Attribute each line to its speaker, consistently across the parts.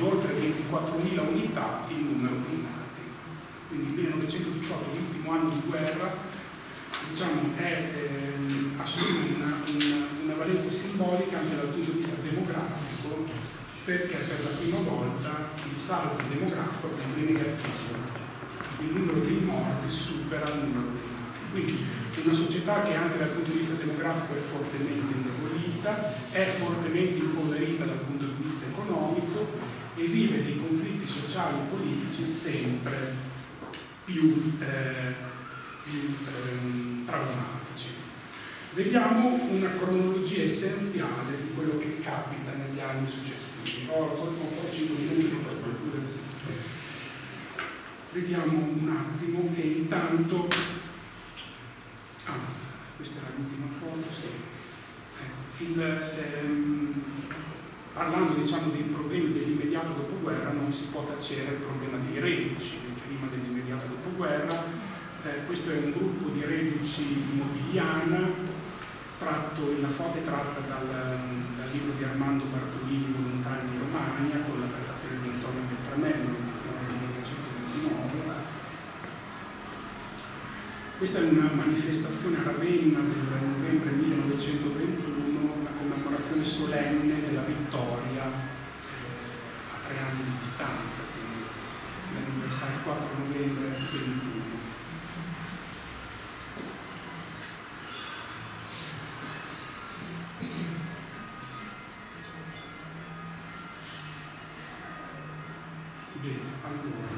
Speaker 1: di oltre 24.000 unità il numero dei nati. Quindi il 1918, l'ultimo anno di guerra, diciamo, assume una valenza simbolica anche dal punto di vista demografico, perché per la prima volta il saldo demografico è negativo. Il numero dei morti supera il numero dei nati. Quindi una società che anche dal punto di vista demografico è fortemente indebolita, è fortemente impoverita dal punto di vista economico e vive dei conflitti sociali e politici sempre più traumatici. Vediamo una cronologia essenziale di quello che capita negli anni successivi. Ho 5 minuti per concludere. Vediamo un attimo e intanto... questa era l'ultima foto, sì. Parlando, diciamo, dei problemi dell'immediato dopoguerra, non si può tacere il problema dei reduci prima dell'immediato dopoguerra. Questo è un gruppo di reduci di Modigliana, la foto è tratta dal libro di Armando Bartolini, Volontari di Romagna, con la prefazione di Antonio Beltramello, edizione del 1929. Questa è una manifestazione a Ravenna del novembre 1921, una commemorazione solenne della vittoria a 3 anni di distanza, quindi l'anniversario 4 novembre 21. Bene, allora.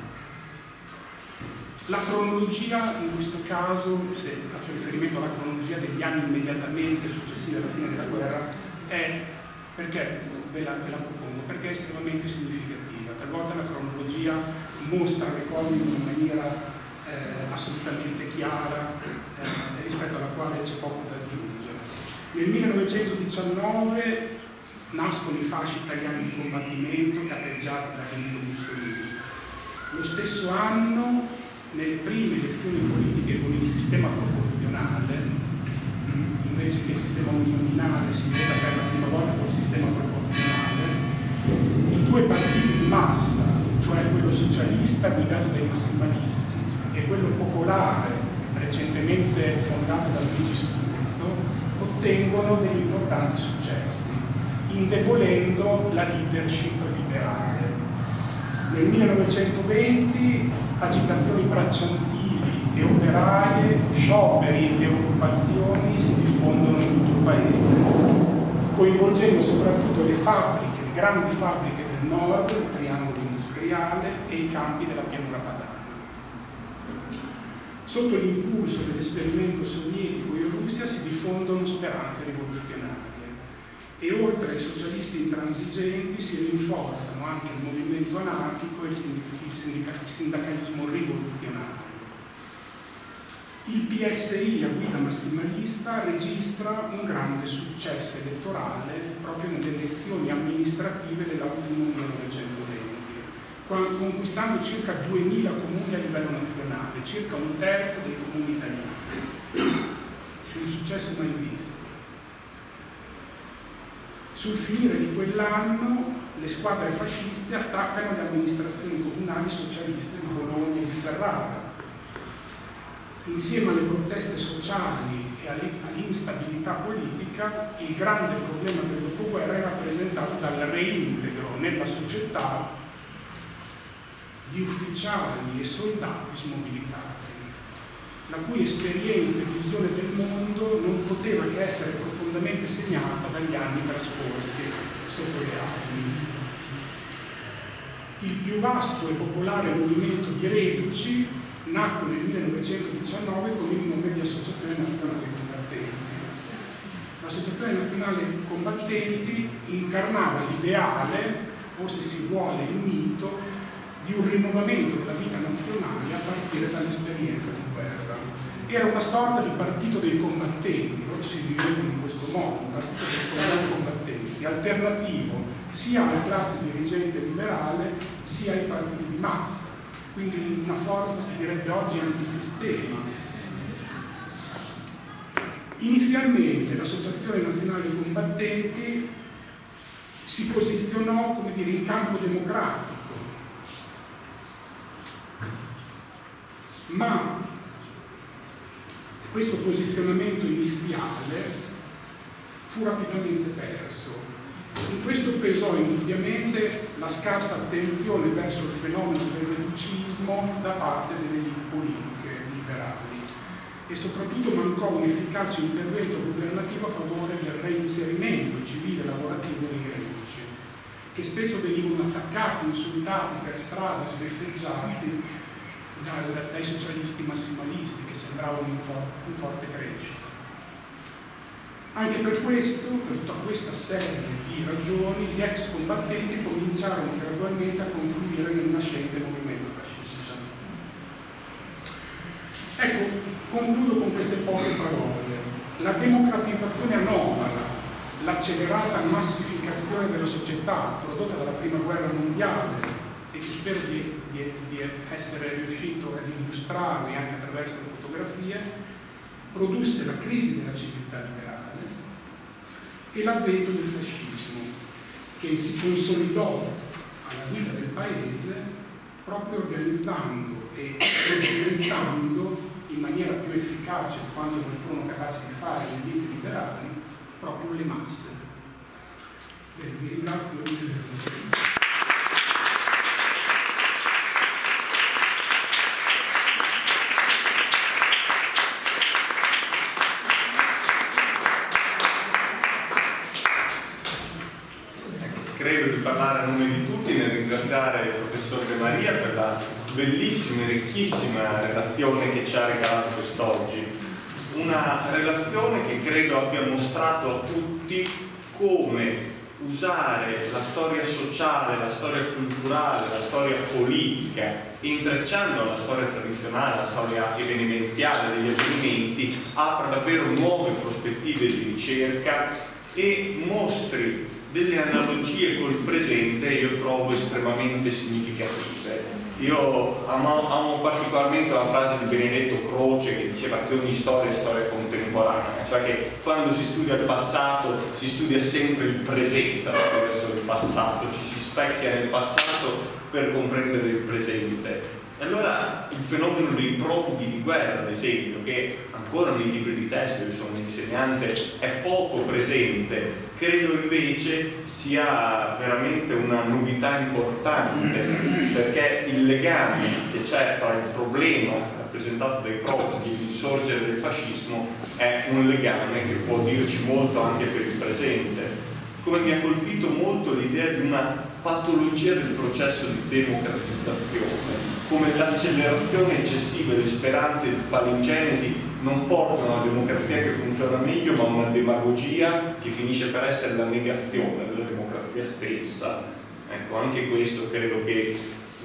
Speaker 1: La cronologia, in questo caso, se faccio riferimento alla cronologia degli anni immediatamente successivi alla fine della guerra, è perché ve la propongo, perché è estremamente significativa. Talvolta la cronologia mostra le cose in una maniera assolutamente chiara, rispetto alla quale c'è poco da aggiungere. Nel 1919 nascono i fasci italiani di combattimento capeggiati da Benito Mussolini. Lo stesso anno, nelle prime elezioni politiche con il sistema proporzionale, invece che il sistema uninominale, si vota per la prima volta col sistema proporzionale, i due partiti di massa, cioè quello socialista guidato dai massimalisti e quello popolare recentemente fondato dal Luigi Sturzo, ottengono degli importanti successi, indebolendo la leadership liberale. Nel 1920 agitazioni bracciantili e operaie, scioperi e occupazioni si diffondono in tutto il paese, coinvolgendo soprattutto le fabbriche, le grandi fabbriche del nord, il triangolo industriale e i campi della pianura padana. Sotto l'impulso dell'esperimento sovietico in Russia si diffondono speranze rivoluzionarie e oltre ai socialisti intransigenti si rinforzano anche il movimento anarchico e il sindacalismo rivoluzionario. Il PSI a guida massimalista registra un grande successo elettorale proprio nelle elezioni amministrative dell'autunno 1920, conquistando circa 2000 comuni a livello nazionale, circa un terzo dei comuni italiani. Un successo mai visto. Sul finire di quell'anno le squadre fasciste attaccano le amministrazioni comunali socialiste di Bologna e di Ferrara. Insieme alle proteste sociali e all'instabilità politica, il grande problema del dopoguerra è rappresentato dal reintegro nella società di ufficiali e soldati smobilitati, la cui esperienza e visione del mondo non poteva che essere profondamente segnata dagli anni trascorsi sotto le armi. Il più vasto e popolare movimento di reduci nacque nel 1919 con il nome di Associazione Nazionale Combattenti. L'Associazione Nazionale Combattenti incarnava l'ideale, o se si vuole il mito, di un rinnovamento della vita nazionale a partire dall'esperienza di guerra. Era una sorta di partito dei combattenti, loro si vivevano in questo modo, un partito dei combattenti, alternativo sia alla classe dirigente liberale sia ai partiti di massa, quindi una forza, si direbbe oggi, antisistema. Inizialmente l'Associazione Nazionale Combattenti si posizionò, come dire, in campo democratico, ma questo posizionamento iniziale fu rapidamente perso. In questo pesò indubbiamente la scarsa attenzione verso il fenomeno del reducismo da parte delle elite politiche liberali e soprattutto mancò un efficace intervento governativo a favore del reinserimento civile e lavorativo dei reduci, che spesso venivano attaccati, insultati per strada, sbeffeggiati dai socialisti massimalisti che sembravano in forte crescita. Anche per questo, per tutta questa serie di ragioni, gli ex combattenti cominciarono gradualmente a confluire nel nascente movimento fascista. Ecco, concludo con queste poche parole. La democratizzazione anomala, l'accelerata massificazione della società prodotta dalla Prima Guerra Mondiale, e che spero di essere riuscito ad illustrarvi anche attraverso le fotografie, produsse la crisi della civiltà liberale e l'avvento del fascismo, che si consolidò alla guida del paese proprio organizzando e progettando in maniera più efficace di quanto non furono capaci di fare le elite liberali proprio le masse. Bene, vi ringrazio e vi fermo.
Speaker 2: Credo di parlare a nome di tutti nel ringraziare il professor De Maria per la bellissima e ricchissima relazione che ci ha regalato quest'oggi. Una relazione che credo abbia mostrato a tutti come usare la storia sociale, la storia culturale, la storia politica, intrecciando la storia tradizionale, la storia evenimenziale degli avvenimenti, apra davvero nuove prospettive di ricerca e mostri delle analogie col presente io trovo estremamente significative. Io amo particolarmente la frase di Benedetto Croce che diceva che ogni storia è storia contemporanea, cioè che quando si studia il passato si studia sempre il presente attraverso il passato, ci si specchia nel passato per comprendere il presente. E allora il fenomeno dei profughi di guerra, ad esempio, che ancora nei libri di testo, io sono un insegnante, è poco presente, credo invece sia veramente una novità importante, perché il legame che c'è fra il problema rappresentato dai profughi e l'insorgere del fascismo è un legame che può dirci molto anche per il presente. Come mi ha colpito molto l'idea di una patologia del processo di democratizzazione, come l'accelerazione eccessiva e le speranze di palingenesi non portano a una democrazia che funziona meglio, ma a una demagogia che finisce per essere la negazione della democrazia stessa. Ecco, anche questo credo che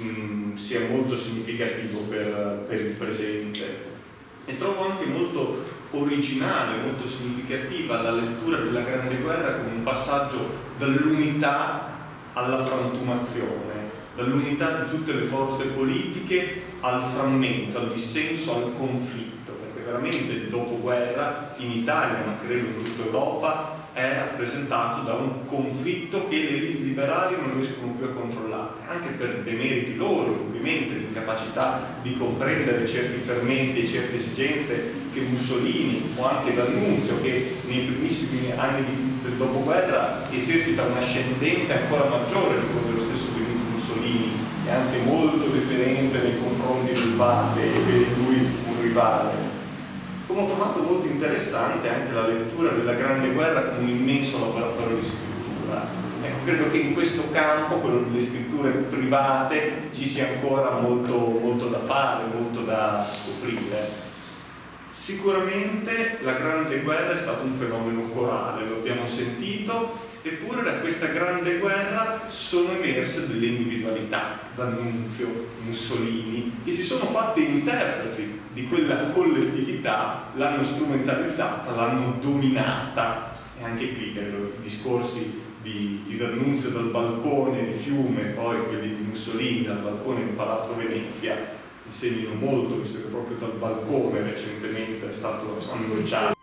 Speaker 2: sia molto significativo per il presente. E trovo anche molto originale, molto significativa la lettura della Grande Guerra come un passaggio dall'unità alla frantumazione, dall'unità di tutte le forze politiche al frammento, al dissenso, al conflitto, perché veramente il dopoguerra in Italia, ma credo in tutta Europa, è rappresentato da un conflitto che le elite liberali non riescono più a controllare, anche per demeriti loro, ovviamente, l'incapacità di comprendere certi fermenti e certe esigenze che Mussolini o anche D'Annunzio, che nei primissimi anni del dopoguerra esercita un ascendente ancora maggiore di quello dello stesso Benito Mussolini, e anche molto deferente nei confronti del Vate e per lui un rivale. Come ho trovato molto interessante anche la lettura della Grande Guerra come un immenso laboratorio di scrittura. Ecco, credo che in questo campo, quello delle scritture private, ci sia ancora molto da fare, molto da scoprire. Sicuramente la Grande Guerra è stato un fenomeno corale, lo abbiamo sentito, eppure da questa Grande Guerra sono emerse delle individualità, D'Annunzio, Mussolini, che si sono fatte interpreti di quella collettività, l'hanno strumentalizzata, l'hanno dominata. E anche qui credo i discorsi di D'Annunzio dal balcone di Fiume, poi quelli di Mussolini dal balcone di Palazzo Venezia, mi segnano molto, visto che proprio dal balcone recentemente è stato angosciato.